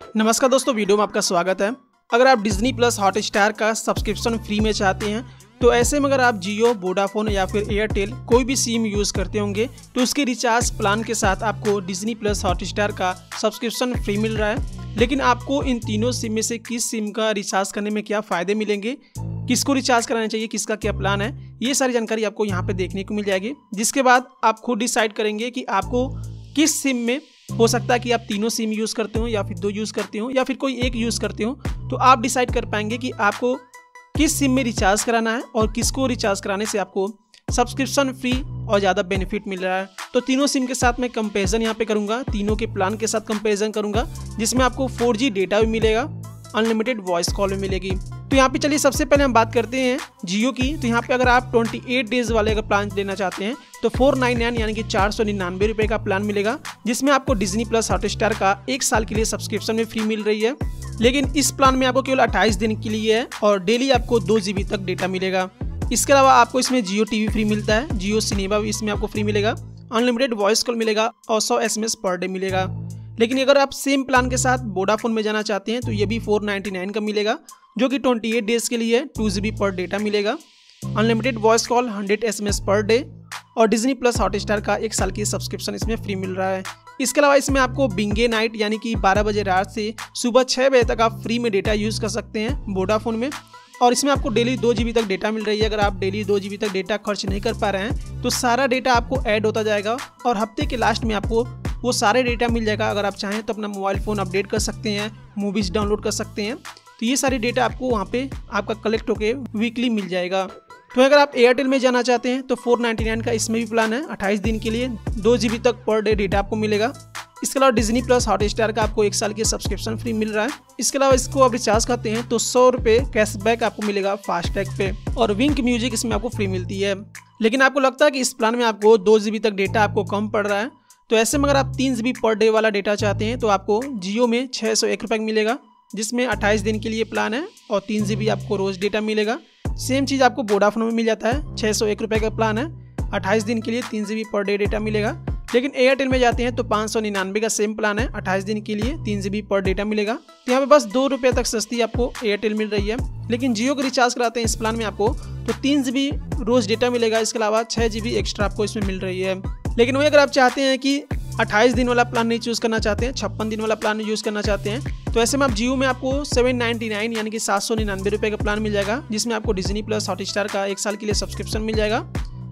नमस्कार दोस्तों, वीडियो में आपका स्वागत है। अगर आप डिज्नी प्लस हॉटस्टार का सब्सक्रिप्शन फ्री में चाहते हैं तो ऐसे में अगर आप जियो, वोडाफोन या फिर एयरटेल कोई भी सिम यूज़ करते होंगे तो उसके रिचार्ज प्लान के साथ आपको डिज्नी प्लस हॉटस्टार का सब्सक्रिप्शन फ्री मिल रहा है। लेकिन आपको इन तीनों सिम में से किस सिम का रिचार्ज करने में क्या फ़ायदे मिलेंगे, किसको रिचार्ज कराना चाहिए, किसका क्या प्लान है, ये सारी जानकारी आपको यहाँ पर देखने को मिल जाएगी। जिसके बाद आप खुद डिसाइड करेंगे कि आपको किस सिम में, हो सकता है कि आप तीनों सिम यूज़ करते हो या फिर दो यूज़ करते हो या फिर कोई एक यूज़ करते हो, तो आप डिसाइड कर पाएंगे कि आपको किस सिम में रिचार्ज कराना है और किसको रिचार्ज कराने से आपको सब्सक्रिप्शन फ्री और ज़्यादा बेनिफिट मिल रहा है। तो तीनों सिम के साथ मैं कंपैरिजन यहाँ पे करूँगा, तीनों के प्लान के साथ कंपैरिजन करूँगा, जिसमें आपको 4G डेटा भी मिलेगा, अनलिमिटेड वॉइस कॉल भी मिलेगी। तो यहाँ पे चलिए सबसे पहले हम बात करते हैं जियो की। तो यहाँ पे अगर आप 28 डेज वाले अगर प्लान लेना चाहते हैं तो 499 यानी कि 499 रुपये का प्लान मिलेगा, जिसमें आपको डिज्नी प्लस हॉटस्टार का 1 साल के लिए सब्सक्रिप्शन में फ्री मिल रही है। लेकिन इस प्लान में आपको केवल 28 दिन के लिए है और डेली आपको 2 GB तक डेटा मिलेगा। इसके अलावा आपको इसमें जियो टीवी फ्री मिलता है, जियो सिनेमा भी इसमें आपको फ्री मिलेगा, अनलिमिटेड वॉइस कॉल मिलेगा और 100 SMS पर डे मिलेगा। लेकिन अगर आप सेम प्लान के साथ वोडाफोन में जाना चाहते हैं तो ये भी 499 का मिलेगा, जो कि 28 डेज के लिए 2 GB पर डेटा मिलेगा, unlimited voice call, 100 SMS per day और डिज्नी प्लस हॉटस्टार का 1 साल की सब्सक्रिप्शन इसमें फ्री मिल रहा है। इसके अलावा इसमें आपको बिंगे नाइट यानी कि 12 बजे रात से सुबह 6 बजे तक आप फ्री में डेटा यूज़ कर सकते हैं वोडाफोन में, और इसमें आपको डेली 2 GB तक डेटा मिल रही है। अगर आप डेली 2 GB तक डेटा खर्च नहीं कर पा रहे हैं तो सारा डेटा आपको ऐड होता जाएगा और हफ्ते के लास्ट में आपको वो सारे डेटा मिल जाएगा। अगर आप चाहें तो अपना मोबाइल फ़ोन अपडेट कर सकते हैं, मूवीज़ डाउनलोड कर सकते हैं, तो ये सारी डेटा आपको वहाँ पे आपका कलेक्ट होके वीकली मिल जाएगा। तो अगर आप एयरटेल में जाना चाहते हैं तो 499 का इसमें भी प्लान है, 28 दिन के लिए 2 GB तक पर डे डेटा आपको मिलेगा। इसके अलावा डिज्नी प्लस हॉटस्टार का आपको 1 साल की सब्सक्रिप्शन फ्री मिल रहा है। इसके अलावा इसको आप रिचार्ज करते हैं तो 100 रुपये कैशबैक आपको मिलेगा फास्टैग पे, और विंक म्यूजिक इसमें आपको फ्री मिलती है। लेकिन आपको लगता है कि इस प्लान में आपको 2 GB तक डेटा आपको कम पड़ रहा है, तो ऐसे में अगर आप 3 GB पर डे वाला डेटा चाहते हैं तो आपको जियो में 601 रुपये मिलेगा, जिसमें 28 दिन के लिए प्लान है और 3 GB आपको रोज़ डेटा मिलेगा। सेम चीज़ आपको वोडाफोन में मिल जाता है, 601 रुपये का प्लान है, 28 दिन के लिए 3 GB पर डे डेटा मिलेगा। लेकिन एयरटेल में जाते हैं तो 599 का सेम प्लान है, 28 दिन के लिए 3 GB पर डेटा मिलेगा। तो यहाँ पे बस 2 रुपये तक सस्ती आपको एयरटेल मिल रही है। लेकिन जियो का रिचार्ज कराते हैं इस प्लान में आपको तो 3 GB रोज़ डेटा मिलेगा, इसके अलावा 6 GB एक्स्ट्रा आपको इसमें मिल रही है। लेकिन वही अगर आप चाहते हैं कि 28 दिन वाला प्लान नहीं चूज़ करना चाहते हैं, 56 दिन वाला प्लान यूज़ करना चाहते हैं, तो ऐसे में आप जियो में आपको 799 यानी कि 799 रुपये का प्लान मिल जाएगा, जिसमें आपको डिज्नी प्लस हॉटस्टार का 1 साल के लिए सब्सक्रिप्शन मिल जाएगा।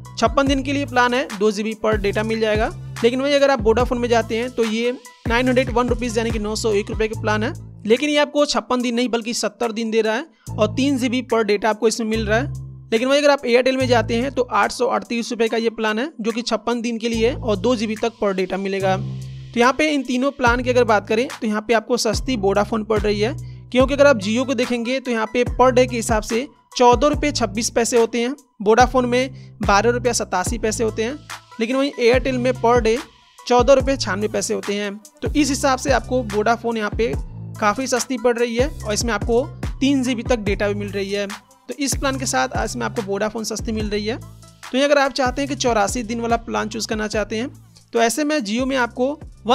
56 दिन के लिए प्लान है, 2 GB पर डेटा मिल जाएगा। लेकिन वही अगर आप वोडाफोन में जाते हैं तो ये 901 रुपीज़ यानी कि 901 रुपये का प्लान है। लेकिन ये आपको 56 दिन नहीं बल्कि 70 दिन दे रहा है और 3 GB पर डेटा आपको इसमें मिल रहा है। लेकिन वही अगर आप एयरटेल में जाते हैं तो 838 रुपये का ये प्लान है, जो कि 56 दिन के लिए और 2 GB तक पर डेटा मिलेगा। तो यहाँ पे इन तीनों प्लान की अगर बात करें तो यहाँ पे आपको सस्ती वोडाफोन पड़ रही है, क्योंकि अगर आप जियो को देखेंगे तो यहाँ पे पर डे के हिसाब से 14 रुपये 26 पैसे होते हैं, वोडाफोन में 12 रुपये 87 पैसे होते हैं, लेकिन वहीं एयरटेल में पर डे 14 रुपये 96 पैसे होते हैं। तो इस हिसाब से आपको वोडाफोन यहाँ पे काफ़ी सस्ती पड़ रही है और इसमें आपको 3 GB तक डेटा भी मिल रही है। तो इस प्लान के साथ इसमें आपको वोडाफोन सस्ती मिल रही है। तो ये अगर आप चाहते हैं कि 84 दिन वाला प्लान चूज़ करना चाहते हैं तो ऐसे में जियो में आपको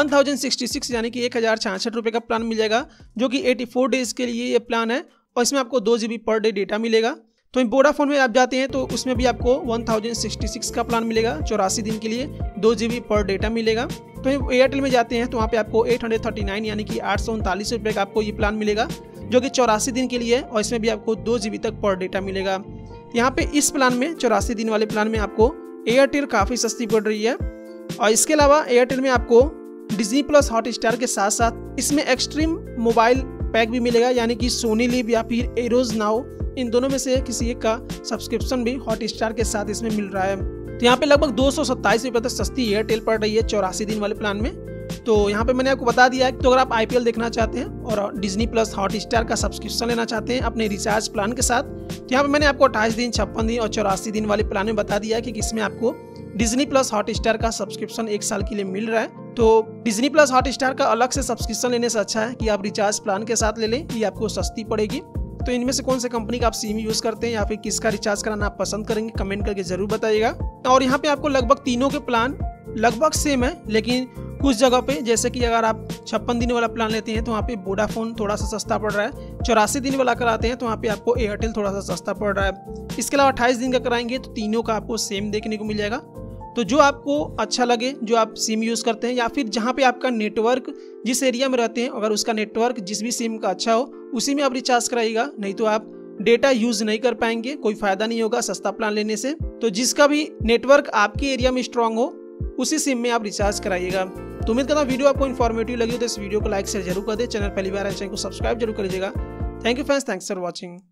1066 यानी कि 1066 रुपये का प्लान मिल जाएगा, जो कि 84 डेज़ के लिए ये प्लान है और इसमें आपको 2 GB पर डे डेटा मिलेगा। तो वोडाफोन में आप जाते हैं तो उसमें भी आपको 1066 का प्लान मिलेगा, 84 दिन के लिए 2 GB पर डेटा मिलेगा। तो एयरटेल में जाते हैं तो वहाँ पे आपको 839 यानी कि 839 रुपये का आपको ये प्लान मिलेगा, जो कि 84 दिन के लिए है और इसमें भी आपको 2 GB तक पर डेटा मिलेगा। यहाँ पे इस प्लान में 84 दिन वाले प्लान में आपको एयरटेल काफ़ी सस्ती पड़ रही है। और इसके अलावा एयरटेल में आपको डिज्नी प्लस हॉटस्टार के साथ साथ इसमें एक्सट्रीम मोबाइल पैक भी मिलेगा, यानी कि सोनी लिव या फिर एरोज नाउ, इन दोनों में से किसी एक का सब्सक्रिप्शन भी हॉटस्टार के साथ इसमें मिल रहा है। तो यहाँ पे लगभग 227 रुपये तक सस्ती एयरटेल पड़ रही है 84 दिन वाले प्लान में। तो यहाँ पे मैंने आपको बता दिया है कि तो अगर आप IPL देखना चाहते हैं और डिज्नी प्लस हॉटस्टार का सब्सक्रिप्शन लेना चाहते हैं अपने रिचार्ज प्लान के साथ, तो यहाँ पे मैंने आपको 28 दिन, 56 दिन और 84 दिन वाले प्लान में बता दिया है कि किसमें आपको डिज्नी प्लस हॉटस्टार का सब्सक्रिप्शन 1 साल के लिए मिल रहा है। तो डिज्नी प्लस हॉटस्टार का अलग से सब्सक्रिप्शन लेने से अच्छा है कि आप रिचार्ज प्लान के साथ ले लें, ये आपको सस्ती पड़ेगी। तो इनमें से कौन से कंपनी का आप सिम यूज़ करते हैं या फिर किसका रिचार्ज कराना आप पसंद करेंगे, कमेंट करके जरूर बताइएगा। और यहाँ पे आपको लगभग तीनों के प्लान लगभग सेम है, लेकिन कुछ जगह पे जैसे कि अगर आप 56 दिन वाला प्लान लेते हैं तो वहाँ पे वोडाफोन थोड़ा सा सस्ता पड़ रहा है, 84 दिन वाला कराते हैं तो वहाँ पे आपको एयरटेल थोड़ा सा सस्ता पड़ रहा है। इसके अलावा 28 दिन का कराएंगे तो तीनों का आपको सेम देखने को मिल जाएगा। तो जो आपको अच्छा लगे, जो आप सिम यूज़ करते हैं या फिर जहाँ पे आपका नेटवर्क, जिस एरिया में रहते हैं अगर उसका नेटवर्क जिस भी सिम का अच्छा हो उसी में आप रिचार्ज कराइएगा, नहीं तो आप डेटा यूज़ नहीं कर पाएंगे, कोई फ़ायदा नहीं होगा सस्ता प्लान लेने से। तो जिसका भी नेटवर्क आपके एरिया में स्ट्रांग हो उसी सिम में आप रिचार्ज कराइएगा। तो उम्मीद करता हूँ वीडियो आपको इन्फॉर्मेटिव लगी हो तो इस वीडियो को लाइक शेयर जरूर कर दे। चैनल पहली बार है, चैनल को सब्सक्राइब जरूर कर लीजिएगा। Thank you friends, thanks for watching.